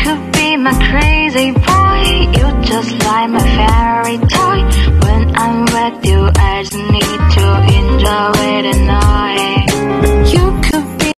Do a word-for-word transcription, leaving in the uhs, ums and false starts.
could be my crazy boy. You just like my fairy toy. When I'm with you, I just need to enjoy